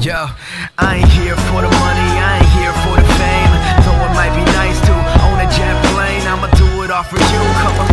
Yo, I ain't here for the money, I ain't here for the fame. Though it might be nice to own a jet plane, I'ma do it all for you. Come